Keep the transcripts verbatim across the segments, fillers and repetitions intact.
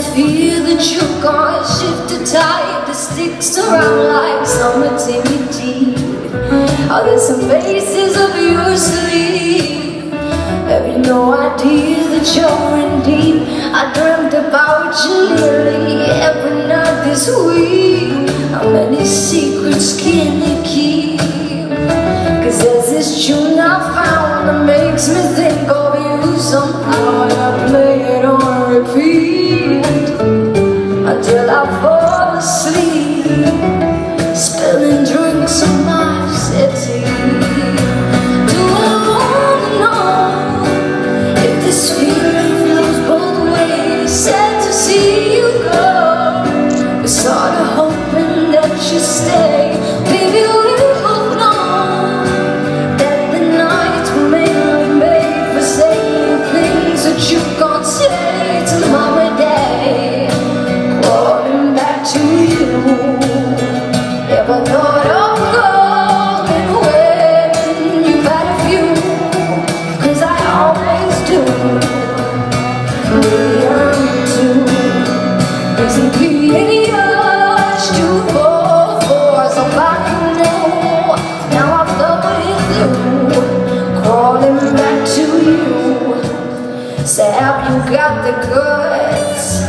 fear that you're gonna shift a tide that sticks around like summer timidity. Oh, there's some faces up your sleeve. Have you no idea that you're in deep? I dreamt about you nearly every night this week. How many secrets can you keep? Cause there's this tune I found that makes me think of you somehow, and I play it on repeat until I fall asleep, spilling drinks on my city. Do I wanna know if this feeling flows both ways? Sad to see you go, but sorta hoping that you stay. Baby, we both know that the nights were mainly made for saying things that you can't say tomorrow day. Crawling back to you. Ever thought of going when you've had a few? Cause I always do. Really yearn to. Cause it'd be any urge to fall for somebody new. Now I've floated through, crawling back to you. Say, have you got the goods?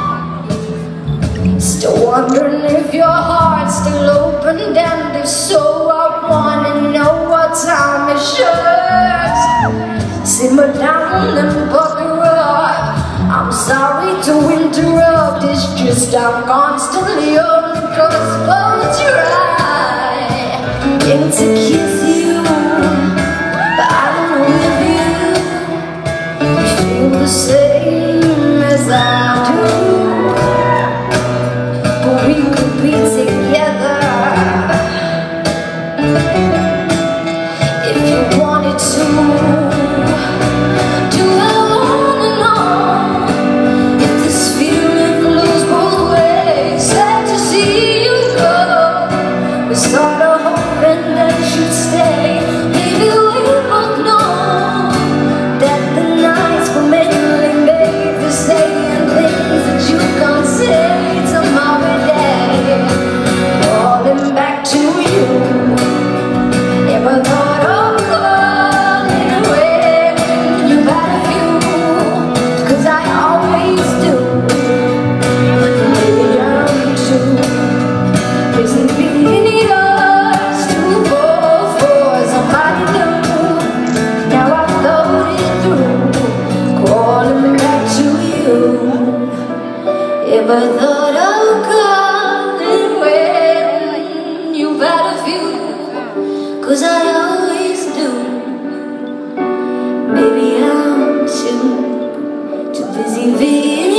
Still wondering if your heart's still open, and if so, I wanna know what time it should. Simmer down and buckle up. I'm sorry to interrupt, it's just I'm constantly on the cusp of trying to kiss you, but I don't know if you, you feel the same as I do. We could be together if you wanted to. Do I wanna know if this feeling flows both ways? Sad to see you go, we started hoping that you'd stay. Maybe we both know that the nights were mainly made for saying things that you can't say tomorrow. Calling back to you. Never thought of calling when you've had a few. Cause I always do. Maybe I'm too busy being yours to fall for somebody new. Now I've floated through, calling back to you. Ever thought of calling when you've had a few? Cause I always do. Maybe I'm too, too busy being